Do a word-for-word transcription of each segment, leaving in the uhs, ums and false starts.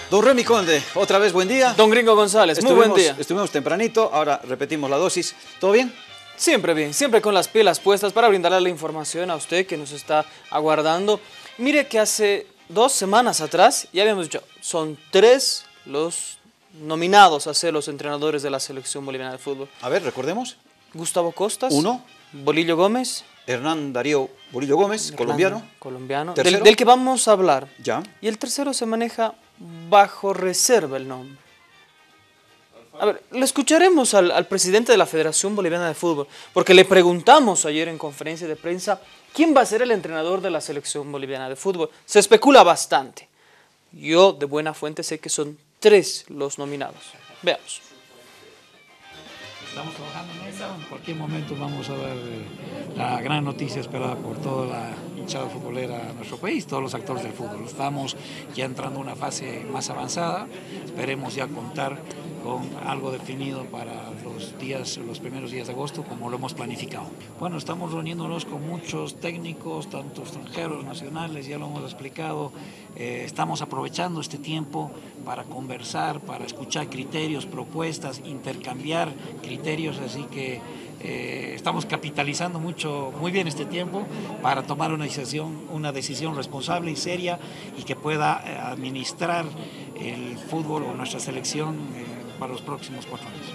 Don Remy Conde, otra vez buen día. Don Gringo González, muy buen día. Estuvimos tempranito, ahora repetimos la dosis. ¿Todo bien? Siempre bien, siempre con las pilas puestas para brindarle la información a usted que nos está aguardando. Mire que hace dos semanas atrás, ya habíamos dicho, son tres los nominados a ser los entrenadores de la selección boliviana de fútbol. A ver, recordemos. Gustavo Costas. Uno. Bolillo Gómez. Hernán Darío Bolillo Gómez, Hernán, colombiano. Colombiano. Tercero. Del, del que vamos a hablar. Ya. Y el tercero se maneja bajo reserva el nombre. A ver, le escucharemos al, al presidente de la Federación Boliviana de Fútbol, porque le preguntamos ayer en conferencia de prensa quién va a ser el entrenador de la Selección Boliviana de Fútbol. Se especula bastante. Yo de buena fuente sé que son tres los nominados. Veamos. Estamos trabajando en eso, en cualquier momento vamos a ver la gran noticia esperada por toda la hinchada futbolera de nuestro país, todos los actores del fútbol. Estamos ya entrando a una fase más avanzada, esperemos ya contar con algo definido para los días, los primeros días de agosto, como lo hemos planificado. Bueno, estamos reuniéndonos con muchos técnicos, tanto extranjeros, nacionales, ya lo hemos explicado. Eh, estamos aprovechando este tiempo para conversar, para escuchar criterios, propuestas, intercambiar criterios, así que eh, estamos capitalizando mucho, muy bien este tiempo para tomar una decisión, una decisión responsable y seria y que pueda eh, administrar el fútbol o nuestra selección eh, para los próximos cuatro años.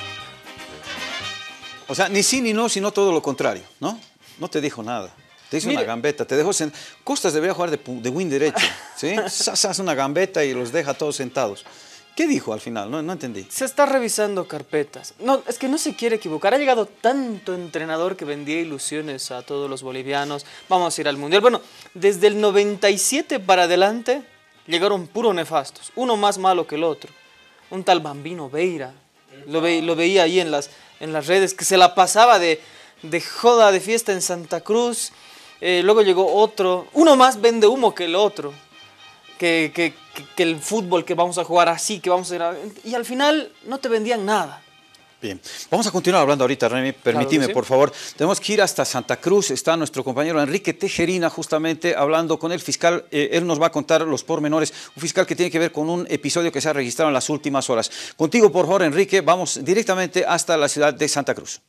O sea, ni sí ni no, sino todo lo contrario, ¿no? No te dijo nada. Te hizo Mire, una gambeta, te dejó sentado. Costas debería jugar de, de win derecho, ¿sí? Hace una gambeta y los deja todos sentados. ¿Qué dijo al final? No, no entendí. Se está revisando carpetas. No, es que no se quiere equivocar. Ha llegado tanto entrenador que vendía ilusiones a todos los bolivianos. Vamos a ir al Mundial. Bueno, desde el noventa y siete para adelante llegaron puros nefastos. Uno más malo que el otro. Un tal Bambino Veira. Lo, ve, lo veía ahí en las, en las redes, que se la pasaba de, de joda, de fiesta en Santa Cruz. Eh, luego llegó otro. Uno más vende humo que el otro. Que, que, que, que el fútbol, que vamos a jugar así, que vamos a ir a... Y al final no te vendían nada. Bien, vamos a continuar hablando ahorita, Remy, permitime, claro, sí, por favor. Tenemos que ir hasta Santa Cruz, está nuestro compañero Enrique Tejerina justamente hablando con el fiscal. Eh, él nos va a contar los pormenores, un fiscal que tiene que ver con un episodio que se ha registrado en las últimas horas. Contigo, por favor, Enrique, vamos directamente hasta la ciudad de Santa Cruz.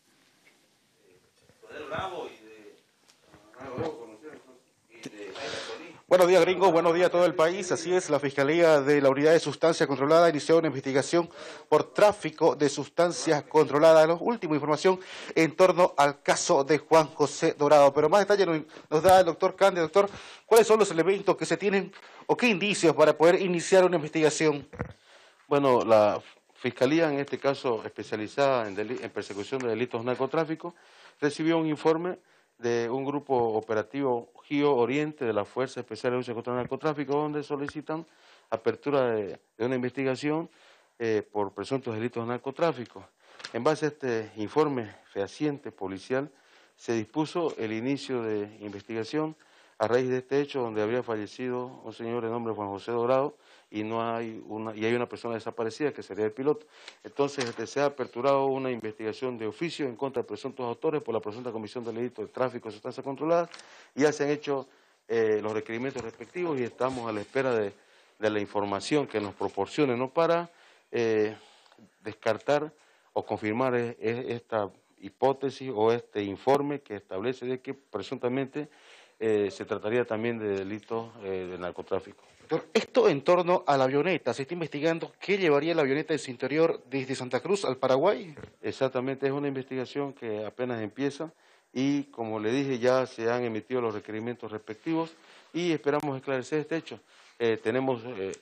Buenos días, gringo. Buenos días a todo el país. Así es, la Fiscalía de la Unidad de Sustancia Controlada inició una investigación por tráfico de sustancias controladas. La última información en torno al caso de Juan José Dorado. Pero más detalle nos, nos da el doctor Cande. Doctor, ¿cuáles son los elementos que se tienen o qué indicios para poder iniciar una investigación? Bueno, la Fiscalía, en este caso especializada en, en persecución de delitos narcotráficos, recibió un informe de un grupo operativo Gio Oriente de la Fuerza Especial de Lucha contra el Narcotráfico, donde solicitan apertura de, de una investigación eh, por presuntos delitos de narcotráfico. En base a este informe fehaciente policial, se dispuso el inicio de investigación a raíz de este hecho donde habría fallecido un señor de nombre Juan José Dorado y, no hay una, y hay una persona desaparecida que sería el piloto. Entonces este, se ha aperturado una investigación de oficio en contra de presuntos autores por la presunta comisión de delito de tráfico de sustancias controladas y ya se han hecho eh, los requerimientos respectivos y estamos a la espera de, de la información que nos proporcione, ¿no?, para eh, descartar o confirmar eh, esta hipótesis o este informe que establece de que presuntamente Eh, se trataría también de delitos eh, de narcotráfico. Esto en torno a la avioneta, se está investigando qué llevaría la avioneta en su interior desde Santa Cruz al Paraguay. Exactamente, es una investigación que apenas empieza y, como le dije, ya se han emitido los requerimientos respectivos y esperamos esclarecer este hecho. Eh, tenemos eh,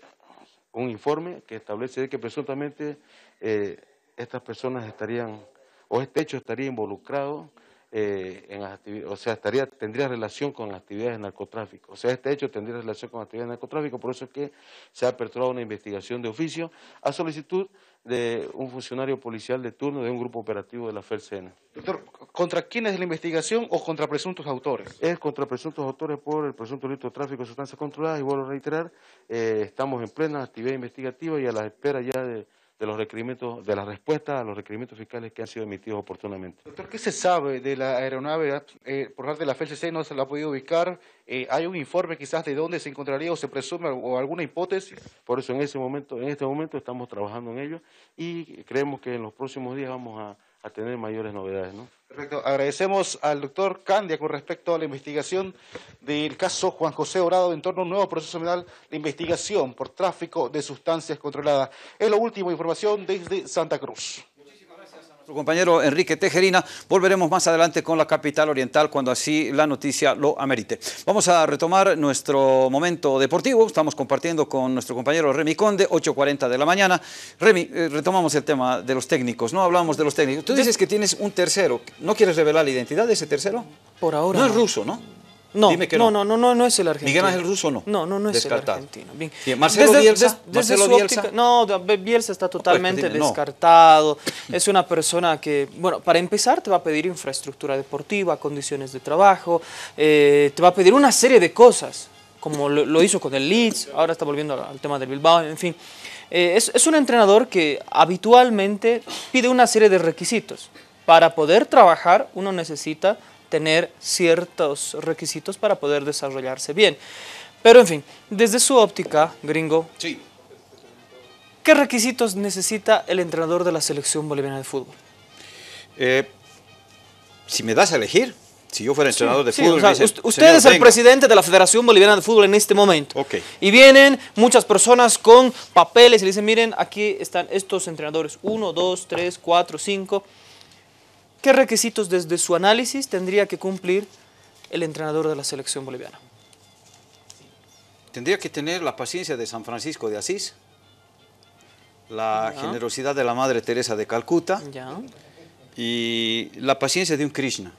un informe que establece de que presuntamente eh, estas personas estarían, o este hecho estaría involucrado Eh, en las actividades, o sea, estaría, tendría relación con las actividades de narcotráfico. O sea, este hecho tendría relación con las actividades de narcotráfico, por eso es que se ha aperturado una investigación de oficio a solicitud de un funcionario policial de turno de un grupo operativo de la F E R C N. Doctor, ¿contra quién es la investigación o contra presuntos autores? Es contra presuntos autores por el presunto delito de tráfico de sustancias controladas y vuelvo a reiterar, eh, estamos en plena actividad investigativa y a la espera ya de, de los requerimientos, de la respuesta a los requerimientos fiscales que han sido emitidos oportunamente. Doctor, ¿qué se sabe de la aeronave? Eh, por parte de la F C C no se la ha podido ubicar. Eh, ¿Hay un informe quizás de dónde se encontraría o se presume o alguna hipótesis? Por eso en ese momento, en este momento estamos trabajando en ello y creemos que en los próximos días vamos a, a tener mayores novedades, ¿no? Perfecto. Agradecemos al doctor Candia con respecto a la investigación del caso Juan José Horado en torno a un nuevo proceso penal de investigación por tráfico de sustancias controladas. Es la última información desde Santa Cruz. Nuestro compañero Enrique Tejerina. Volveremos más adelante con la capital oriental cuando así la noticia lo amerite. Vamos a retomar nuestro momento deportivo. Estamos compartiendo con nuestro compañero Remy Conde, ocho cuarenta de la mañana. Remy, eh, retomamos el tema de los técnicos, ¿no? Hablamos de los técnicos. Tú dices que tienes un tercero. ¿No quieres revelar la identidad de ese tercero? Por ahora no. No es ruso, ¿no? No, Dime que no, no. no, no, no es el argentino. ¿Miguel Ángel Russo no? No, no, no es Descartado. el argentino. Bien. Bien. ¿Marcelo desde, Bielsa? Desde, desde ¿Marcelo su Bielsa? óptica, no, Bielsa está totalmente Pues, dime, no. descartado. Es una persona que, bueno, para empezar te va a pedir infraestructura deportiva, condiciones de trabajo, eh, te va a pedir una serie de cosas, como lo, lo hizo con el Leeds, ahora está volviendo al, al tema del Bilbao, en fin. Eh, es, es un entrenador que habitualmente pide una serie de requisitos. Para poder trabajar uno necesita tener ciertos requisitos para poder desarrollarse bien. Pero en fin, desde su óptica, gringo, Sí. ¿qué requisitos necesita el entrenador de la selección boliviana de fútbol? Eh, si me das a elegir, si yo fuera entrenador de Sí, fútbol, o sea, me dicen, usted, usted "Señor, es el venga". presidente de la Federación Boliviana de Fútbol en este momento. Ok. Y vienen muchas personas con papeles y le dicen, miren, aquí están estos entrenadores, uno, dos, tres, cuatro, cinco. ¿Qué requisitos desde su análisis tendría que cumplir el entrenador de la selección boliviana? Tendría que tener la paciencia de San Francisco de Asís, la Ya. generosidad de la Madre Teresa de Calcuta Ya. y la paciencia de un Krishna.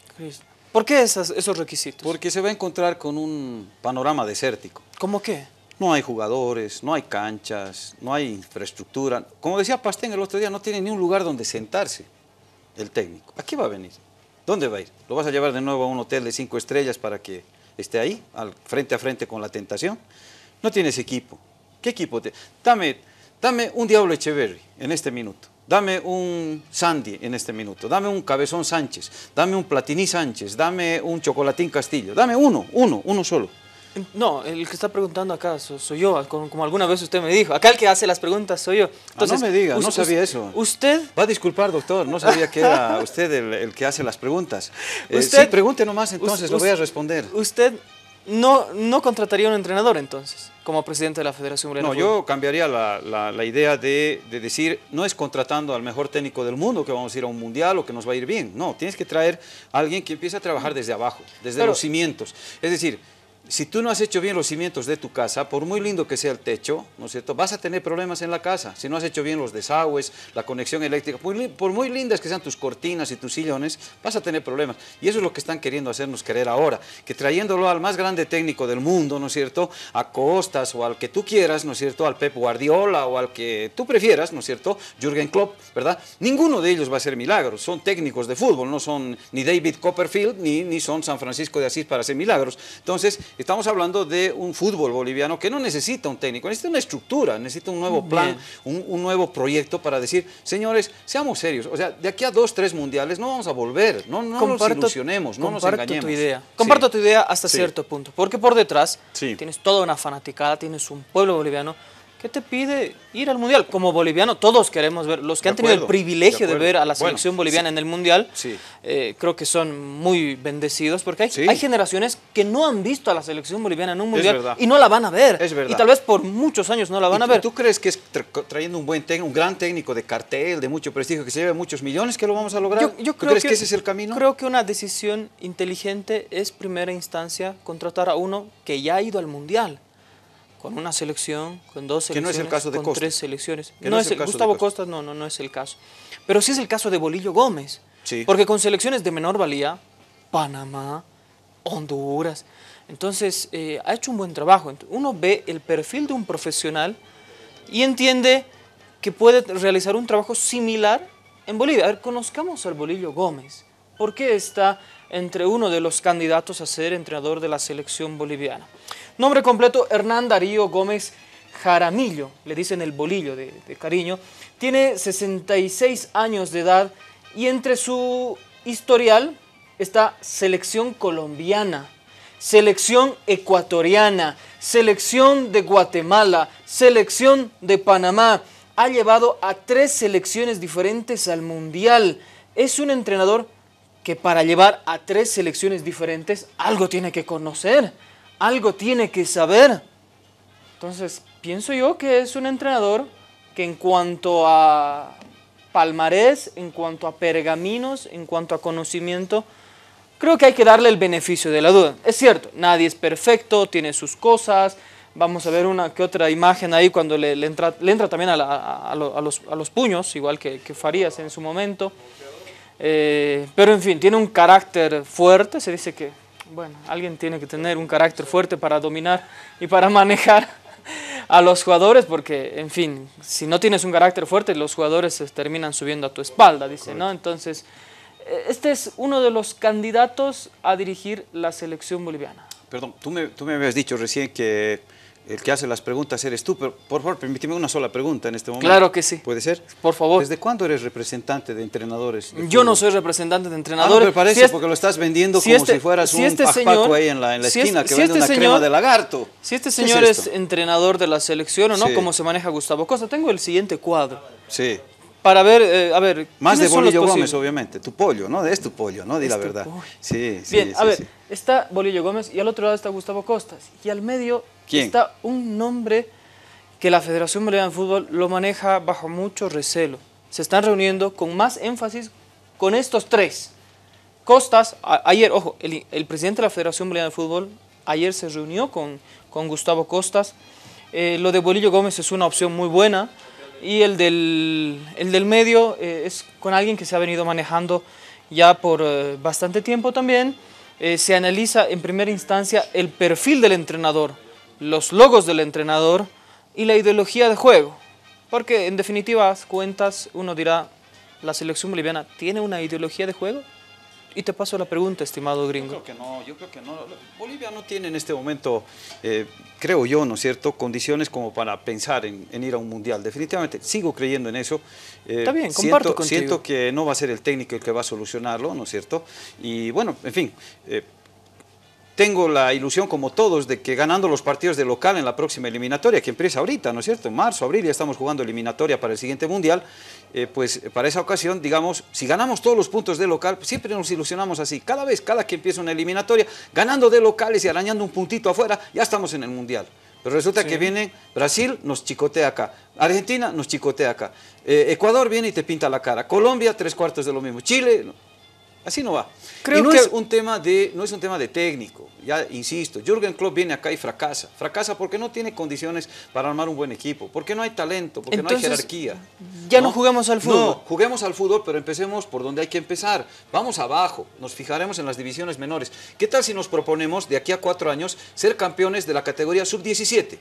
¿Por qué esas, esos requisitos? Porque se va a encontrar con un panorama desértico. ¿Cómo qué? No hay jugadores, no hay canchas, no hay infraestructura. Como decía Pastén el otro día, no tiene ni un lugar donde sentarse el técnico. ¿A qué va a venir? ¿Dónde va a ir? ¿Lo vas a llevar de nuevo a un hotel de cinco estrellas para que esté ahí, al frente a frente con la tentación? No tienes equipo. ¿Qué equipo? Te... Dame, dame un Diablo Echeverry en este minuto. Dame un Sandy en este minuto. Dame un Cabezón Sánchez. Dame un Platini Sánchez. Dame un Chocolatín Castillo. Dame uno, uno, uno solo. No, el que está preguntando acá so- soy yo, como, como alguna vez usted me dijo. Acá el que hace las preguntas soy yo. Entonces, no me diga, no us- sabía us- eso. ¿Usted? Va a disculpar, doctor, no sabía que era usted el, el que hace las preguntas. Eh, Usted- sí, pregunte nomás, entonces us- lo voy a us- responder. ¿Usted no, no contrataría un entrenador entonces, como presidente de la Federación Boliviana No, de Fútbol? yo cambiaría la, la- la idea de, de decir, no es contratando al mejor técnico del mundo que vamos a ir a un mundial o que nos va a ir bien. No, tienes que traer a alguien que empiece a trabajar desde abajo, desde Pero- los cimientos. Es decir, si tú no has hecho bien los cimientos de tu casa, por muy lindo que sea el techo, ¿no es cierto?, vas a tener problemas en la casa. Si no has hecho bien los desagües, la conexión eléctrica, por, li- por muy lindas que sean tus cortinas y tus sillones, vas a tener problemas. Y eso es lo que están queriendo hacernos creer ahora, que trayéndolo al más grande técnico del mundo, ¿no es cierto?, a Costas o al que tú quieras, ¿no es cierto?, al Pep Guardiola o al que tú prefieras, ¿no es cierto?, Jürgen Klopp, ¿verdad? Ninguno de ellos va a hacer milagros, son técnicos de fútbol, no son ni David Copperfield ni, ni son San Francisco de Asís para hacer milagros. Entonces, estamos hablando de un fútbol boliviano que no necesita un técnico, necesita una estructura, necesita un nuevo plan, un, un nuevo proyecto para decir, señores, seamos serios, o sea, de aquí a dos, tres mundiales no vamos a volver, no, no nos ilusionemos, no nos comparto engañemos. tu idea. Sí. Comparto tu idea hasta Sí. cierto punto, porque por detrás Sí. tienes toda una fanaticada, tienes un pueblo boliviano que te pide ir al Mundial. Como boliviano todos queremos ver, los que De han tenido el acuerdo, privilegio de de, acuerdo. ver a la Bueno, selección boliviana sí. en el Mundial, Sí. eh, creo que son muy bendecidos, porque hay, Sí. hay generaciones que no han visto a la selección boliviana en un Mundial verdad. y no la van a ver. Es verdad. Y tal vez por muchos años no la van ¿Y a ver. ¿Tú crees que es tra trayendo un buen técnico, un gran técnico de cartel, de mucho prestigio, que se lleve muchos millones, que lo vamos a lograr? Yo, yo ¿Tú creo crees que, ese es el camino? Creo que una decisión inteligente es, primera instancia, contratar a uno que ya ha ido al Mundial. Con una selección, con dos Que no selecciones, es el caso de con Costas. tres selecciones. Que No, es el, caso de Gustavo Costas. Costas, no, no, no es el caso. Pero sí es el caso de Bolillo Gómez. Sí. Porque con selecciones de menor valía, Panamá, Honduras. Entonces, eh, ha hecho un buen trabajo. Uno ve el perfil de un profesional y entiende que puede realizar un trabajo similar en Bolivia. A ver, conozcamos al Bolillo Gómez. ¿Por qué está entre uno de los candidatos a ser entrenador de la selección boliviana? Nombre completo, Hernán Darío Gómez Jaramillo, le dicen el bolillo de, de cariño, tiene sesenta y seis años de edad y entre su historial está selección colombiana, selección ecuatoriana, selección de Guatemala, selección de Panamá. Ha llevado a tres selecciones diferentes al Mundial. Es un entrenador que para llevar a tres selecciones diferentes algo tiene que conocer, algo tiene que saber. Entonces, pienso yo que es un entrenador que en cuanto a palmarés, en cuanto a pergaminos, en cuanto a conocimiento, creo que hay que darle el beneficio de la duda. Es cierto, nadie es perfecto, tiene sus cosas. Vamos a ver una que otra imagen ahí cuando le, le, entra, le entra también a, la, a, a, los, a los puños, igual que, que Farías en su momento. Eh, pero en fin, tiene un carácter fuerte. Se dice que, bueno, alguien tiene que tener un carácter fuerte para dominar y para manejar a los jugadores, porque, en fin, si no tienes un carácter fuerte, los jugadores se terminan subiendo a tu espalda, dice, ¿no? Entonces, este es uno de los candidatos a dirigir la selección boliviana. Perdón, tú me, tú me habías dicho recién que el que hace las preguntas eres tú, pero por favor, permíteme una sola pregunta en este momento. Claro que sí. ¿Puede ser? Por favor. ¿Desde cuándo eres representante de entrenadores? De Yo no soy representante de entrenadores. Ah, no me parece, si es, porque lo estás vendiendo si como este, si fueras si un este papaco ahí en la, en la si esquina es, que si vende este una señor, crema de lagarto. Si este señor es, es entrenador de la selección o no, sí. como se maneja Gustavo Costa, tengo el siguiente cuadro. Sí. Para ver, eh, a ver... Más de Bolillo Gómez, obviamente. Tu pollo, ¿no? Es tu pollo, ¿no? Di la verdad. Pollo. Sí, sí. Bien, sí, a ver, sí. está Bolillo Gómez y al otro lado está Gustavo Costas. Y al medio ¿Quién? Está un nombre que la Federación Boliviana de Fútbol lo maneja bajo mucho recelo. Se están reuniendo con más énfasis con estos tres. Costas, a, ayer, ojo, el, el presidente de la Federación Boliviana de Fútbol ayer se reunió con, con Gustavo Costas. Eh, lo de Bolillo Gómez es una opción muy buena. Y el del, el del medio eh, es con alguien que se ha venido manejando ya por eh, bastante tiempo también. Eh, se analiza en primera instancia el perfil del entrenador, los logos del entrenador y la ideología de juego. Porque en definitivas cuentas uno dirá, ¿la selección boliviana tiene una ideología de juego? Y te paso la pregunta, estimado gringo. Yo creo que no, yo creo que no. Bolivia no tiene en este momento, eh, creo yo, ¿no es cierto?, condiciones como para pensar en, en ir a un mundial. Definitivamente, sigo creyendo en eso. Eh, Está bien, comparto siento, contigo. Siento que no va a ser el técnico el que va a solucionarlo, ¿no es cierto? Y bueno, en fin, eh, tengo la ilusión, como todos, de que ganando los partidos de local en la próxima eliminatoria, que empieza ahorita, ¿no es cierto? En marzo, abril ya estamos jugando eliminatoria para el siguiente mundial. Eh, pues para esa ocasión, digamos, si ganamos todos los puntos de local, pues siempre nos ilusionamos así. Cada vez, cada que empieza una eliminatoria, ganando de locales y arañando un puntito afuera, ya estamos en el mundial. Pero resulta sí. que viene Brasil, nos chicotea acá. Argentina nos chicotea acá. Eh, Ecuador viene y te pinta la cara. Colombia, tres cuartos de lo mismo. Chile, no. Así no va. Creo y no, que... es un tema de, no es un tema de técnico, ya insisto, Jürgen Klopp viene acá y fracasa. Fracasa porque no tiene condiciones para armar un buen equipo, porque no hay talento, porque Entonces, no hay jerarquía. Ya no, no juguemos al fútbol. No, juguemos al fútbol, pero empecemos por donde hay que empezar. Vamos abajo, nos fijaremos en las divisiones menores. ¿Qué tal si nos proponemos de aquí a cuatro años ser campeones de la categoría sub diecisiete?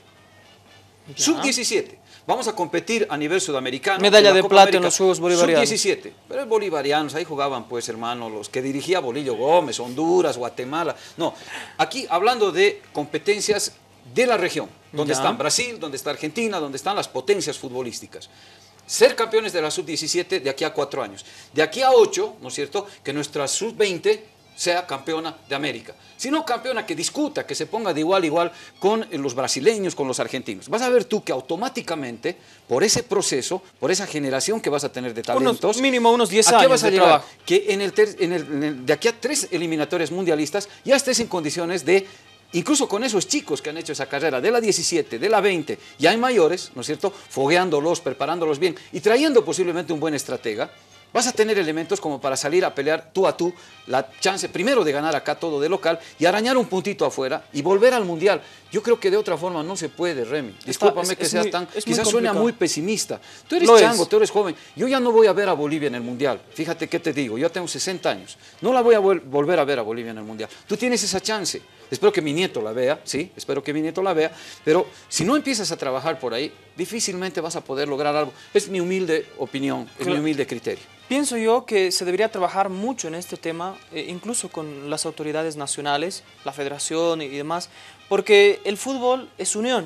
sub diecisiete. Vamos a competir a nivel sudamericano. Medalla de Copa plata América, en los Juegos Bolivarianos. sub diecisiete. Pero es bolivarianos, ahí jugaban pues, hermano, los que dirigía Bolillo Gómez, Honduras, Guatemala. No, aquí hablando de competencias de la región, donde ya. están Brasil, donde está Argentina, donde están las potencias futbolísticas. Ser campeones de la sub diecisiete de aquí a cuatro años. De aquí a ocho, ¿no es cierto?, que nuestra sub veinte sea campeona de América. Si no campeona, que discuta, que se ponga de igual a igual con los brasileños, con los argentinos. Vas a ver tú que automáticamente, por ese proceso, por esa generación que vas a tener de talentos... Unos, mínimo unos diez años vas a de llegar, trabajo. Que en el, ter, en, el, en el de aquí a tres eliminatorias mundialistas ya estés en condiciones de... Incluso con esos chicos que han hecho esa carrera de la diecisiete, de la veinte, ya hay mayores, ¿no es cierto?, fogueándolos, preparándolos bien y trayendo posiblemente un buen estratega, vas a tener elementos como para salir a pelear tú a tú, la chance primero de ganar acá todo de local y arañar un puntito afuera y volver al mundial. Yo creo que de otra forma no se puede, Remy. Discúlpame es, que es sea muy, tan... Quizás suena muy pesimista. Tú eres Lo chango, es. tú eres joven. Yo ya no voy a ver a Bolivia en el mundial. Fíjate qué te digo, yo tengo sesenta años. No la voy a vol volver a ver a Bolivia en el mundial. Tú tienes esa chance. Espero que mi nieto la vea, sí, espero que mi nieto la vea, pero si no empiezas a trabajar por ahí, difícilmente vas a poder lograr algo. Es mi humilde opinión, es claro. mi humilde criterio. Pienso yo que se debería trabajar mucho en este tema, eh, incluso con las autoridades nacionales, la federación y, y demás, porque el fútbol es unión.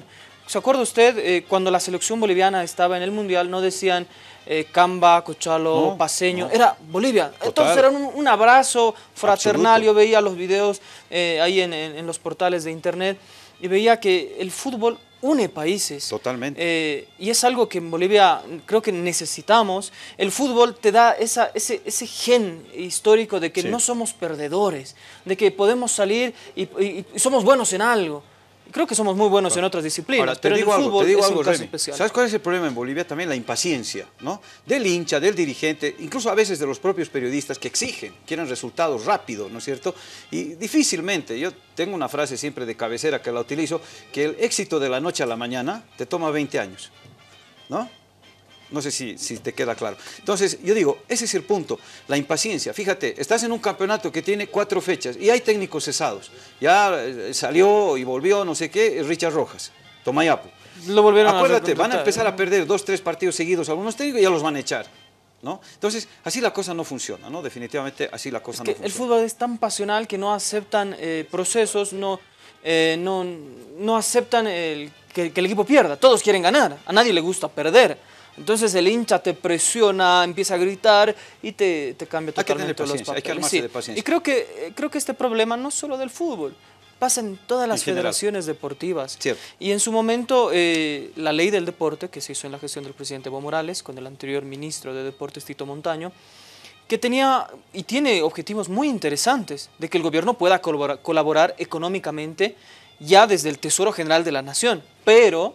¿Se acuerda usted eh, cuando la selección boliviana estaba en el Mundial, no decían eh, Camba, Cochalo, no, Paceño, no. era Bolivia? Total. Entonces era un, un abrazo fraternal. Absoluto. Yo veía los videos eh, ahí en, en, en los portales de internet y veía que el fútbol une países. Totalmente. Eh, y es algo que en Bolivia creo que necesitamos. El fútbol te da esa, ese, ese gen histórico de que Sí. no somos perdedores, de que podemos salir y, y- y somos buenos en algo. Creo que somos muy buenos en otras disciplinas, Ahora, te pero en digo el algo, fútbol te digo es algo, un caso Remy. especial. ¿Sabes cuál es el problema en Bolivia? También la impaciencia, ¿no? Del hincha, del dirigente, incluso a veces de los propios periodistas que exigen, quieren resultados rápidos, ¿no es cierto? Y difícilmente, yo tengo una frase siempre de cabecera que la utilizo, que el éxito de la noche a la mañana te toma veinte años, ¿no? No sé si, si te queda claro. Entonces, yo digo, ese es el punto, la impaciencia. Fíjate, estás en un campeonato que tiene cuatro fechas y hay técnicos cesados. Ya eh, salió y volvió, no sé qué, Richard Rojas, Tomayapo. Lo volvieron Acuérdate, a van a recontratar. empezar a perder dos, tres partidos seguidos algunos técnicos y ya los van a echar, ¿no? Entonces, así la cosa no funciona, ¿no? Definitivamente, así la cosa Es no que funciona. el fútbol es tan pasional que no aceptan eh, procesos, no, eh, no, no aceptan el, que, que el equipo pierda. Todos quieren ganar, a nadie le gusta perder. Entonces el hincha te presiona, empieza a gritar y te, te cambia Hay que tener totalmente los paciencia, hay papeles. que armarse de paciencia. Y creo que, eh, creo que este problema no es solo del fútbol, pasa en todas las En general. federaciones deportivas. Cierto. Y en su momento, eh, la ley del deporte, que se hizo en la gestión del presidente Evo Morales, con el anterior ministro de Deportes, Tito Montaño, que tenía y tiene objetivos muy interesantes, de que el gobierno pueda colaborar, colaborar económicamente ya desde el Tesoro General de la Nación, pero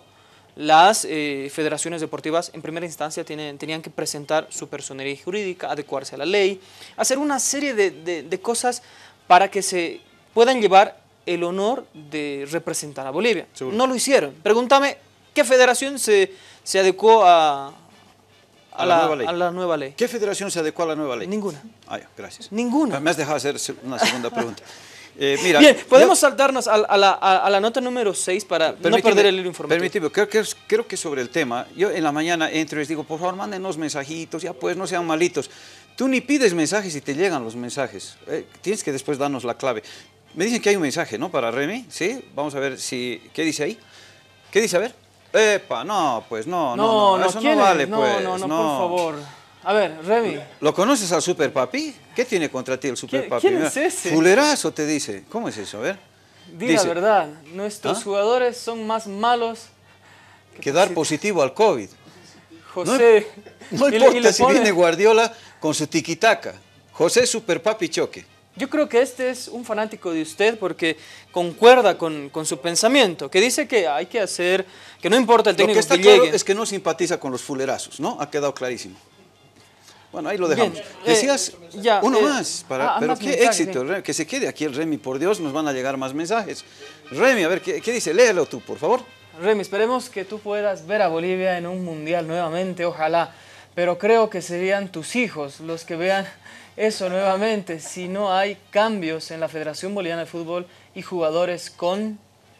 las eh, federaciones deportivas en primera instancia tienen, tenían que presentar su personería jurídica, adecuarse a la ley, hacer una serie de, de, de cosas para que se puedan llevar el honor de representar a Bolivia. Seguro. No lo hicieron. Pregúntame, ¿qué federación se, se adecuó a, a, A la nueva ley. a la nueva ley? ¿Qué federación se adecuó a la nueva ley? Ninguna. Ah, ya, gracias. Ninguna. Me has dejado hacer una segunda pregunta. Eh, mira, Bien, podemos yo- saltarnos a, a la, a, a la nota número seis para no Permíteme- perder el hilo informativo. Permíteme, creo que, es- creo que sobre el tema, yo en la mañana entro y les digo, por favor, mándenos mensajitos, ya pues, no sean malitos. Tú ni pides mensajes y te llegan los mensajes. Eh, tienes que después darnos la clave. Me dicen que hay un mensaje, ¿no? Para Remy, ¿sí? Vamos a ver si... ¿Qué dice ahí? ¿Qué dice? A ver. Epa, no, pues no, no, No, no, no, eso ¿quién no es? vale, no, pues. no, no, por favor. A ver, Remy. ¿Lo conoces al Super Papi? ¿Qué tiene contra ti el Super ¿Quién- Papi? quién Mira, es ese? Fulerazo te dice. ¿Cómo es eso? A ver. Di Dice, la verdad, nuestros ¿Ah? jugadores son más malos. que dar positivo al COVID. José. No Y le- y importa le si pone- viene Guardiola con su tiquitaca. José Super Papi Choque. Yo creo que este es un fanático de usted porque concuerda con, con su pensamiento, que dice que hay que hacer, que no importa el Lo que técnico está que, claro llegue. es que no simpatiza con los fulerazos, ¿no? Ha quedado clarísimo. Bueno, ahí lo dejamos. Bien, eh, Decías ya, uno eh, más, para, ah, pero más qué mensajes, éxito, bien. Remy, que se quede aquí el Remy, por Dios, nos van a llegar más mensajes. Remy, a ver, ¿qué, qué dice? Léelo tú, por favor. Remy, esperemos que tú puedas ver a Bolivia en un mundial nuevamente, ojalá. Pero creo que serían tus hijos los que vean eso nuevamente si no hay cambios en la Federación Boliviana de Fútbol y jugadores con,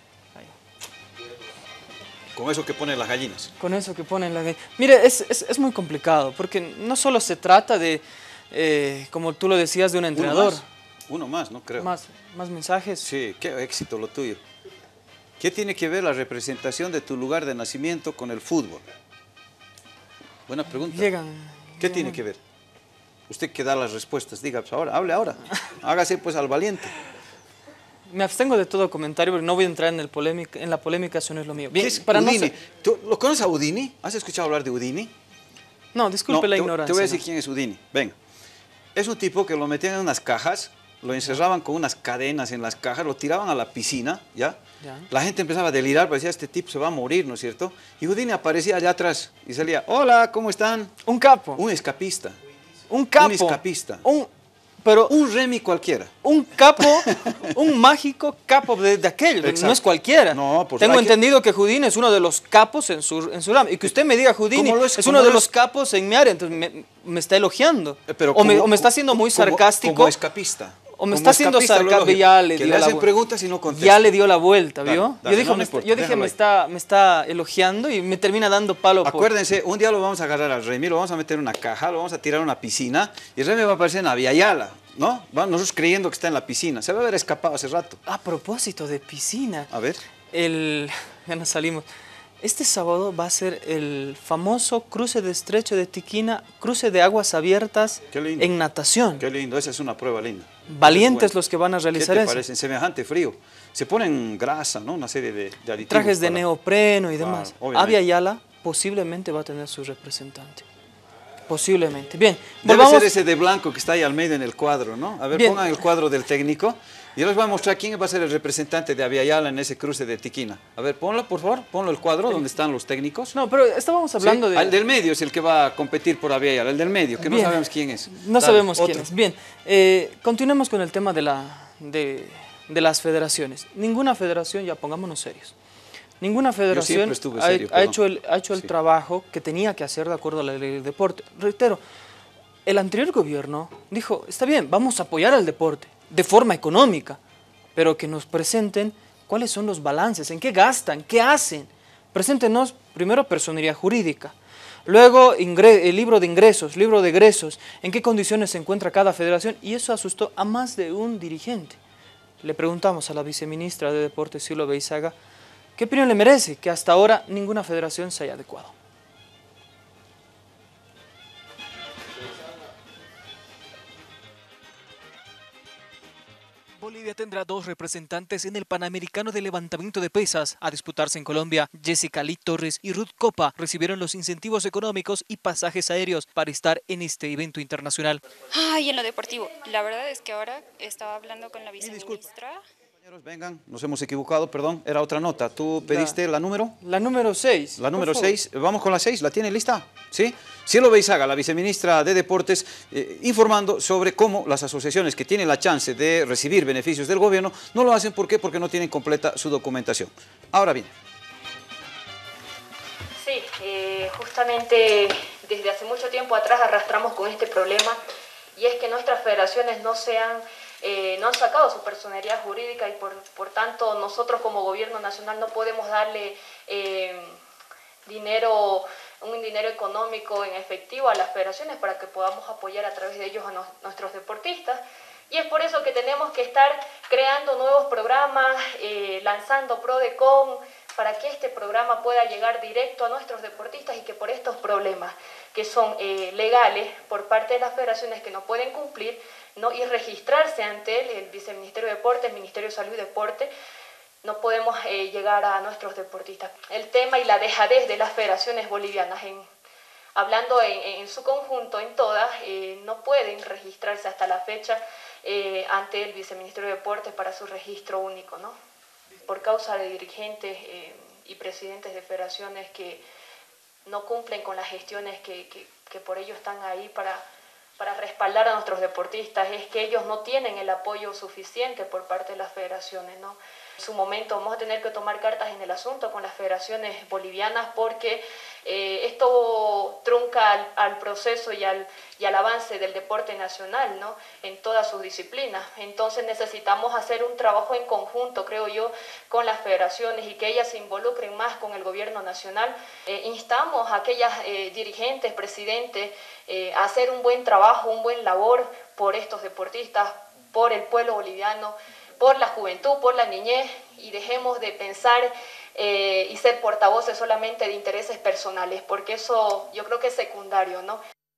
Con eso que ponen las gallinas. con eso que ponen la... Mire, es, es, es muy complicado porque no solo se trata de, eh, como tú lo decías, de un Uno entrenador. más, uno más, no creo. Más, más mensajes. Sí, qué éxito lo tuyo. ¿Qué tiene que ver la representación de tu lugar de nacimiento con el fútbol? Buena pregunta. Llegan. ¿Qué llegan- tiene que ver? Usted que da las respuestas, diga, pues ahora, hable ahora. Hágase pues al valiente. Me abstengo de todo comentario porque no voy a entrar en, el polémica, en la polémica, eso no es lo mío. ¿Qué Bien, es para no Udini? ser- ¿Tú ¿Lo conoces a Udini? ¿Has escuchado hablar de Udini? No, disculpe No, la te, ignorancia. te voy a decir no. quién es Udini. Venga. Es un tipo que lo metían en unas cajas, lo encerraban con unas cadenas en las cajas, lo tiraban a la piscina, ¿ya? Ya. La gente empezaba a delirar, parecía, este tipo se va a morir, ¿no es cierto? Y Udini aparecía allá atrás y salía, hola, ¿cómo están? Un capo. Un escapista. Un capo. un escapista. Un, pero un, Un Remy cualquiera. un capo, un mágico capo de, de aquel. Exacto. No es cualquiera. No, pues Tengo hay que- entendido que Houdini es uno de los capos en su, en su rama. Y que usted me diga Houdini ¿Cómo lo es? es, ¿Cómo uno de lo los es? capos en mi área. Entonces me, me está elogiando. Eh, pero o, me, como- o me está siendo muy como- sarcástico. Como escapista. O me Como está haciendo escapista, lo sarcástico. lógico, Ya le que dio le la hacen vu- preguntas y no contesta. Ya le dio la vuelta, Dale, ¿vio? dale, yo dije, no me me, está, importa, yo dije déjalo me, ahí. está, me está elogiando y me termina dando palo. por- Acuérdense, un día lo vamos a agarrar al Remy, lo vamos a meter en una caja, lo vamos a tirar a una piscina y el Remy va a aparecer en Aviala, ¿no? Va- Nosotros creyendo que está en la piscina. Se va a haber escapado hace rato. A propósito de piscina. A ver. El, ya nos salimos. Este sábado va a ser el famoso cruce de estrecho de Tiquina, cruce de aguas abiertas en natación. Qué lindo, esa es una prueba linda. Valientes los que van a realizar eso. ¿Qué te eso. parece? En semejante frío. Se ponen grasa, ¿no? Una serie de, de aditivos. Trajes de para... neopreno y demás. Claro, Avia Yala posiblemente va a tener su representante. Posiblemente. Bien, debe volvamos... ser ese de blanco que está ahí al medio en el cuadro, ¿no? A ver, Bien. pongan el cuadro del técnico. Y yo les voy a mostrar quién va a ser el representante de Avia Yala en ese cruce de Tiquina. A ver, ponlo, por favor, ponlo el cuadro donde están los técnicos. No, pero estábamos hablando ¿Sí? de... El del medio es el que va a competir por Avia Yala, el del medio, que Bien. no sabemos quién es. No Dale, sabemos otro. quién es. Bien, eh, continuemos con el tema de, la, de, de las federaciones. Ninguna federación, ya pongámonos serios, ninguna federación estuve ha, serio, ha hecho el, ha hecho el Sí. trabajo que tenía que hacer de acuerdo a la ley del deporte. Reitero, el anterior gobierno dijo, está bien, vamos a apoyar al deporte de forma económica, pero que nos presenten cuáles son los balances, en qué gastan, qué hacen. Preséntenos primero personería jurídica, luego el libro de ingresos, libro de egresos, en qué condiciones se encuentra cada federación, y eso asustó a más de un dirigente. Le preguntamos a la viceministra de Deportes, Silo Beizaga, ¿qué opinión le merece que hasta ahora ninguna federación se haya adecuado? Bolivia tendrá dos representantes en el Panamericano de Levantamiento de Pesas a disputarse en Colombia. Jessica Lee Torres y Ruth Copa recibieron los incentivos económicos y pasajes aéreos para estar en este evento internacional. Ay, en lo deportivo, la verdad es que ahora estaba hablando con la viceministra. Compañeros, vengan, nos hemos equivocado, perdón, era otra nota. ¿Tú pediste la, la número? La número seis. La número seis, vamos con la seis, ¿la tiene lista? ¿Sí? Cielo Beizaga, la viceministra de Deportes, eh, informando sobre cómo las asociaciones que tienen la chance de recibir beneficios del gobierno no lo hacen. ¿Por qué? Porque no tienen completa su documentación. Ahora bien. Sí, eh, justamente desde hace mucho tiempo atrás arrastramos con este problema, y es que nuestras federaciones no se han... Eh, no han sacado su personería jurídica, y por, por tanto nosotros como gobierno nacional no podemos darle eh, dinero, un dinero económico en efectivo a las federaciones para que podamos apoyar a través de ellos a no, nuestros deportistas. Y es por eso que tenemos que estar creando nuevos programas, eh, lanzando PRODECON, para que este programa pueda llegar directo a nuestros deportistas, y que por estos problemas que son eh, legales por parte de las federaciones que no pueden cumplir, ¿no? y registrarse ante él, el Viceministerio de Deportes, el Ministerio de Salud y Deporte, no podemos eh, llegar a nuestros deportistas. El tema y la dejadez de las federaciones bolivianas, en, hablando en, en su conjunto, en todas, eh, no pueden registrarse hasta la fecha eh, ante el Viceministerio de Deportes para su registro único, ¿no? Por causa de dirigentes eh, y presidentes de federaciones que no cumplen con las gestiones que, que, que por ello están ahí para... para respaldar a nuestros deportistas, es que ellos no tienen el apoyo suficiente por parte de las federaciones, ¿no? En su momento vamos a tener que tomar cartas en el asunto con las federaciones bolivianas, porque eh, esto trunca al, al proceso y al, y al avance del deporte nacional, ¿no? En todas sus disciplinas. Entonces necesitamos hacer un trabajo en conjunto, creo yo, con las federaciones, y que ellas se involucren más con el gobierno nacional. Eh, instamos a aquellas eh, dirigentes, presidentes, eh, a hacer un buen trabajo, un buen labor por estos deportistas, por el pueblo boliviano, por la juventud, por la niñez, y dejemos de pensar eh, y ser portavoces solamente de intereses personales, porque eso yo creo que es secundario, ¿no?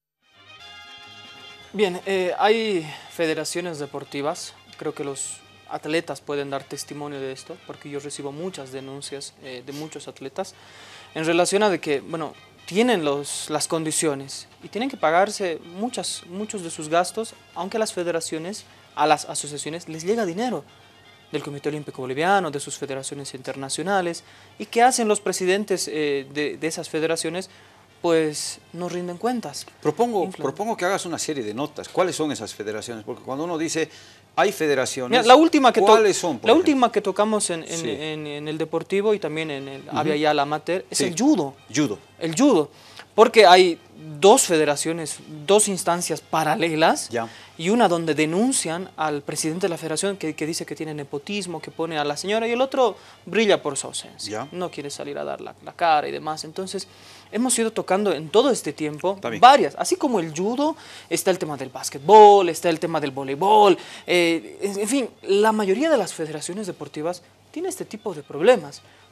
Bien, eh, hay federaciones deportivas, creo que los atletas pueden dar testimonio de esto, porque yo recibo muchas denuncias eh, de muchos atletas en relación a de que, bueno, tienen los, las condiciones y tienen que pagarse muchas, muchos de sus gastos, aunque a las federaciones, a las asociaciones les llega dinero del Comité Olímpico Boliviano, de sus federaciones internacionales. ¿Y qué hacen los presidentes eh, de, de esas federaciones? Pues no rinden cuentas. Propongo, propongo que hagas una serie de notas. ¿Cuáles son esas federaciones? Porque cuando uno dice hay federaciones, mira, la última que ¿cuáles son? La ejemplo? última que tocamos en, en, sí. en, en el deportivo y también en el uh-huh. Avia Yala Amateur es sí. el judo. Judo. El judo. Porque hay dos federaciones, dos instancias paralelas, ya. y una donde denuncian al presidente de la federación que, que dice que tiene nepotismo, que pone a la señora, y el otro brilla por su ausencia. Ya. No quiere salir a dar la, la cara y demás. Entonces, hemos ido tocando en todo este tiempo varias, así como el judo, está el tema del básquetbol, está el tema del voleibol, eh, en fin, la mayoría de las federaciones deportivas tiene este tipo de problemas.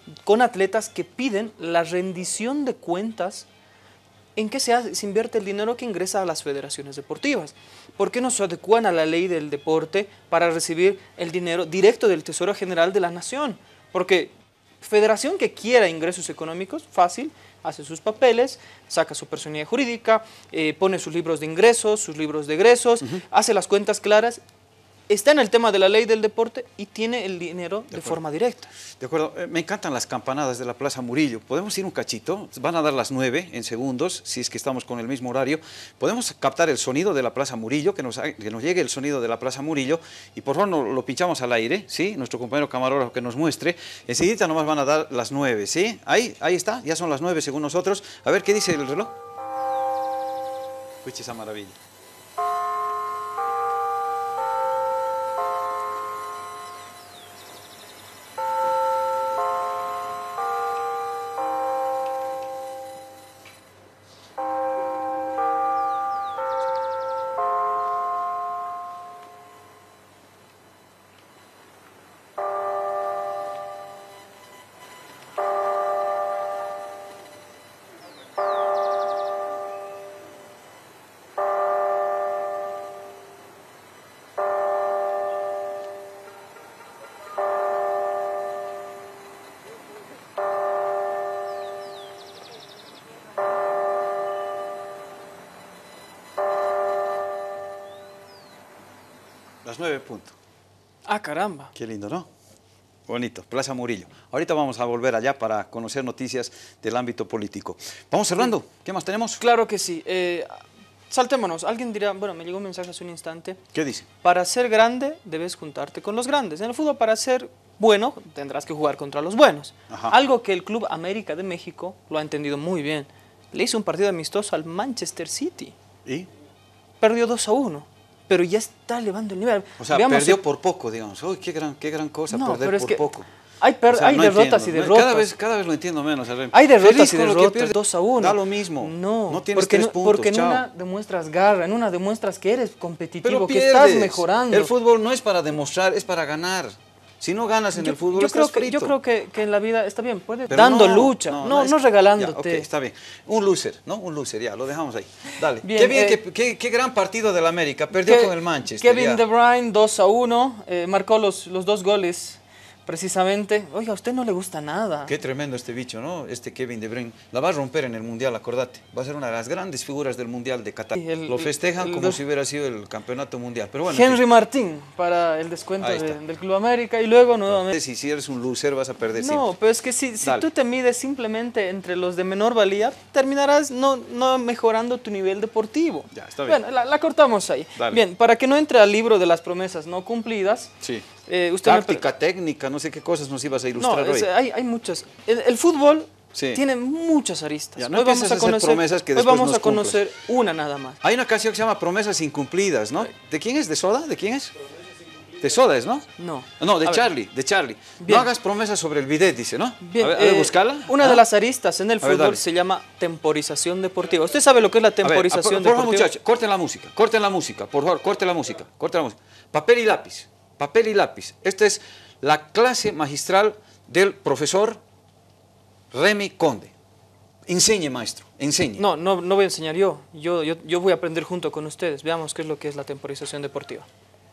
con atletas que piden la rendición de cuentas en qué se, hace, se invierte el dinero que ingresa a las federaciones deportivas. ¿Por qué no se adecuan a la ley del deporte para recibir el dinero directo del Tesoro General de la Nación? Porque federación que quiera ingresos económicos, fácil, hace sus papeles, saca su personalidad jurídica, eh, pone sus libros de ingresos, sus libros de egresos, uh-huh. hace las cuentas claras, está en el tema de la ley del deporte y tiene el dinero de, de forma directa. De acuerdo, me encantan las campanadas de la Plaza Murillo. ¿Podemos ir un cachito? Van a dar las nueve en segundos, si es que estamos con el mismo horario. ¿Podemos captar el sonido de la Plaza Murillo? Que nos, que nos llegue el sonido de la Plaza Murillo y por favor no, lo pinchamos al aire, ¿sí? Nuestro compañero camarógrafo que nos muestre. Enseguida nomás van a dar las nueve, ¿sí? Ahí, ahí está, ya son las nueve según nosotros. A ver, ¿qué dice el reloj? Escuche esa maravilla. Las nueve puntos. Ah, caramba. Qué lindo, ¿no? Bonito, Plaza Murillo. Ahorita vamos a volver allá para conocer noticias del ámbito político. Vamos cerrando. Sí. ¿Qué más tenemos? Claro que sí. Eh, saltémonos. Alguien dirá, bueno, me llegó un mensaje hace un instante. ¿Qué dice? Para ser grande debes juntarte con los grandes. En el fútbol, para ser bueno, tendrás que jugar contra los buenos. Ajá. Algo que el Club América de México lo ha entendido muy bien. Le hizo un partido amistoso al Manchester City. ¿Y? Perdió dos a uno. Pero ya está elevando el nivel. O sea, Veamos perdió el... por poco, digamos. Uy, qué gran, qué gran cosa, no, perder por poco. Hay, per... o sea, hay no derrotas entiendo. y derrotas. Cada vez, cada vez lo entiendo menos. Hay derrotas y derrotas, dos a uno. Da lo mismo. No, no tienes porque, tres puntos, porque en chao. una demuestras garra, en una demuestras que eres competitivo, Pero que estás mejorando. El fútbol no es para demostrar, es para ganar. Si no ganas en yo, el fútbol, yo estás creo que, frito. Yo creo que, que en la vida está bien, puedes Pero dando no, lucha, no, no, no, no regalándote. Ya, okay, está bien. Un loser, ¿no? Un loser, ya, lo dejamos ahí. Dale. Bien, qué bien, eh, qué, qué, qué gran partido del América, perdió que, con el Manchester. Kevin ya. De Bruyne, dos a uno, eh, marcó los, los dos goles. Precisamente, oiga, a usted no le gusta nada. Qué tremendo este bicho, ¿no? Este Kevin De Bruyne. La va a romper en el Mundial, acordate. Va a ser una de las grandes figuras del Mundial de Qatar. El, Lo festejan el, el, como el, si hubiera sido el campeonato mundial. Pero bueno, Henry Martín para el descuento de, del Club América y luego nuevamente... Si, si eres un loser vas a perder siempre. No, pero es que si, si tú te mides simplemente entre los de menor valía, terminarás no, no mejorando tu nivel deportivo. Ya, está bien. Bueno, la, la cortamos ahí. Dale. Bien, para que no entre al libro de las promesas no cumplidas... Sí. Eh, usted Táctica, me... técnica, no sé qué cosas nos ibas a ilustrar no, hoy. Es, hay, hay muchas. El, el fútbol sí. tiene muchas aristas. Ya, no hoy vamos a conocer, promesas que hoy después vamos nos a conocer cumplas. una nada más. Hay una canción que se llama Promesas Incumplidas, ¿no? ¿De quién es? ¿De Soda? ¿De quién es? De Soda es, ¿no? No. No, de a Charlie, ver. de Charlie. Bien. No hagas promesas sobre el bidet, dice, ¿no? Bien, a ver, a ver eh, buscala. Una ¿Ah? de las aristas en el ver, fútbol dale. se llama temporización deportiva. ¿Usted sabe lo que es la temporización a ver, por, por deportiva? favor, muchachos, corten la música, corten la música, por favor, corten la música, corten la música. Papel y lápiz, papel y lápiz. Esta es la clase magistral del profesor Remy Conde. Enseñe, maestro, enseñe. No, no, no voy a enseñar yo. Yo, yo. yo voy a aprender junto con ustedes. Veamos qué es lo que es la temporización deportiva.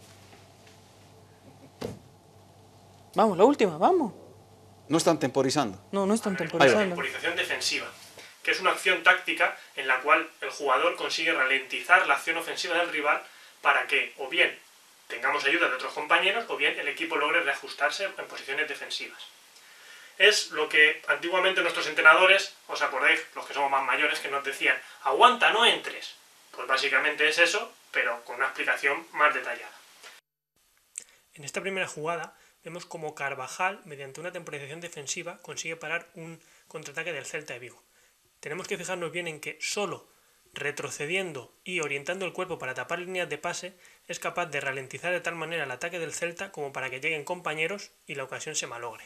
Vamos, la última, vamos. No están temporizando. No, no están La temporizando. temporización defensiva, que es una acción táctica en la cual el jugador consigue ralentizar la acción ofensiva del rival para que o bien tengamos ayuda de otros compañeros o bien el equipo logre reajustarse en posiciones defensivas. Es lo que antiguamente nuestros entrenadores, os acordáis, los que somos más mayores, que nos decían, aguanta, no entres. Pues básicamente es eso, pero con una explicación más detallada. En esta primera jugada vemos como Carvajal, mediante una temporización defensiva, consigue parar un contraataque del Celta de Vigo. Tenemos que fijarnos bien en que solo retrocediendo y orientando el cuerpo para tapar líneas de pase, es capaz de ralentizar de tal manera el ataque del Celta como para que lleguen compañeros y la ocasión se malogre.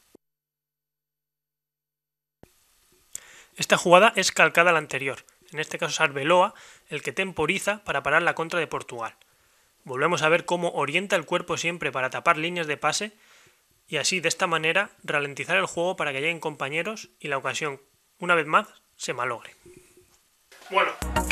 Esta jugada es calcada a la anterior, en este caso es Arbeloa el que temporiza para parar la contra de Portugal. Volvemos a ver cómo orienta el cuerpo siempre para tapar líneas de pase y así de esta manera ralentizar el juego para que lleguen compañeros y la ocasión, una vez más, se malogre. Bueno.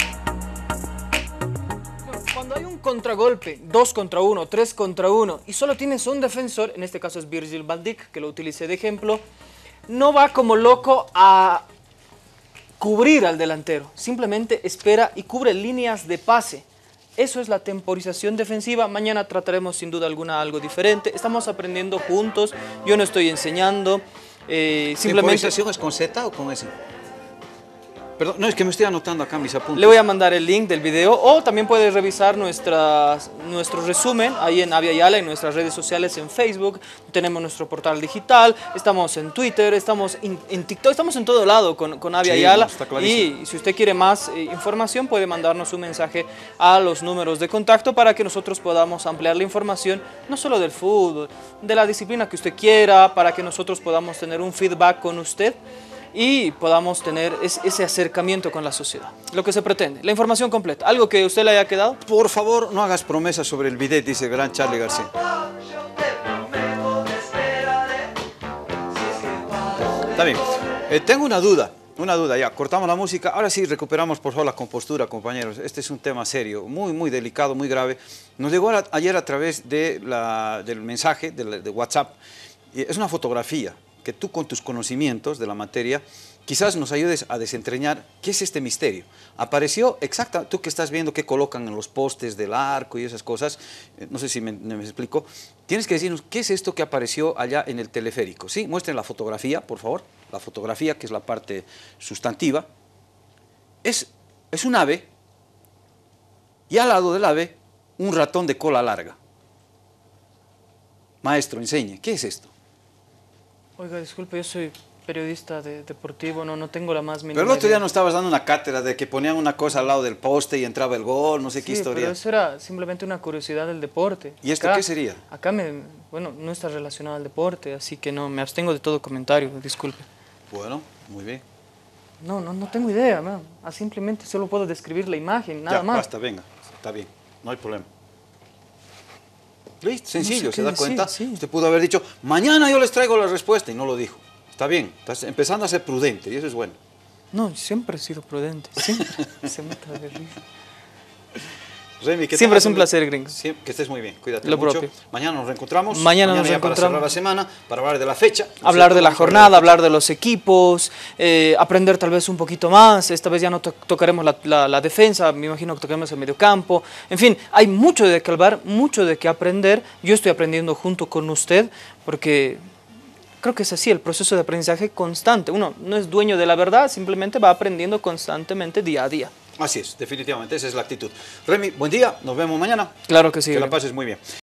Cuando hay un contragolpe, dos contra uno, tres contra uno, y solo tienes un defensor, en este caso es Virgil van Dijk, que lo utilicé de ejemplo, no va como loco a cubrir al delantero, simplemente espera y cubre líneas de pase. Eso es la temporización defensiva. Mañana trataremos sin duda alguna algo diferente. Estamos aprendiendo juntos, yo no estoy enseñando. Eh, simplemente... ¿Temporización es con Z o con S? Perdón, no, es que me estoy anotando acá mis apuntes. Le voy a mandar el link del video o también puedes revisar nuestras, nuestro resumen ahí en Avia Yala, en nuestras redes sociales, en Facebook. Tenemos nuestro portal digital, estamos en Twitter, estamos en, en TikTok, estamos en todo lado con, con Avia Sí, Yala. no, está clarísimo. Y si usted quiere más eh, información puede mandarnos un mensaje a los números de contacto para que nosotros podamos ampliar la información, no solo del fútbol, de la disciplina que usted quiera, para que nosotros podamos tener un feedback con usted y podamos tener es, ese acercamiento con la sociedad, lo que se pretende, la información completa. ¿Algo que a usted le haya quedado? Por favor, no hagas promesas sobre el bidet, dice el gran Charlie García. Está bien. Eh, tengo una duda, una duda, ya, cortamos la música. Ahora sí, recuperamos por favor la compostura, compañeros. Este es un tema serio, muy, muy delicado, muy grave. Nos llegó a, ayer a través de la, del mensaje de, de WhatsApp. Es una fotografía que tú con tus conocimientos de la materia quizás nos ayudes a desentrañar qué es este misterio. Apareció exacta, tú que estás viendo qué colocan en los postes del arco y esas cosas, eh, no sé si me, me explico, tienes que decirnos qué es esto que apareció allá en el teleférico. Sí, muestren la fotografía, por favor, la fotografía que es la parte sustantiva. Es, es un ave y al lado del ave un ratón de cola larga. Maestro, enseñe, ¿qué es esto? Oiga, disculpe, yo soy periodista de, deportivo, no, no tengo la más mínima Pero el otro día idea. nos estabas dando una cátedra de que ponían una cosa al lado del poste y entraba el gol, no sé Sí, qué historia. pero eso era simplemente una curiosidad del deporte. ¿Y esto Acá- qué sería? Acá, me, bueno, no está relacionado al deporte, así que no, me abstengo de todo comentario, disculpe. Bueno, muy bien. No, no, no tengo idea, no. Ah, simplemente solo puedo describir la imagen, nada ya, más. basta, venga, está bien, no hay problema. Listo, sencillo, sé ¿se qué da decir, cuenta? sí. Usted pudo haber dicho, mañana yo les traigo la respuesta y no lo dijo. Está bien, estás empezando a ser prudente y eso es bueno. No, siempre he sido prudente, siempre. Se mata de risa. Remy, que Siempre tengas es un placer, gringo. Sí, que estés muy bien, cuídate Lo mucho. propio. Mañana nos reencontramos. Mañana nos ya reencontramos. para cerrar la semana, para hablar de la fecha. ¿no es Hablar cierto? de la Vamos a jornada, hablar de los equipos, eh, aprender tal vez un poquito más. Esta vez ya no to- tocaremos la, la- la defensa, me imagino que tocaremos el mediocampo. En fin, hay mucho de qué hablar, mucho de qué aprender. Yo estoy aprendiendo junto con usted porque creo que es así, el proceso de aprendizaje constante. Uno no es dueño de la verdad, simplemente va aprendiendo constantemente día a día. Así es, definitivamente, esa es la actitud. Remy, buen día, nos vemos mañana. Claro que sí. Que la gringo. pases muy bien.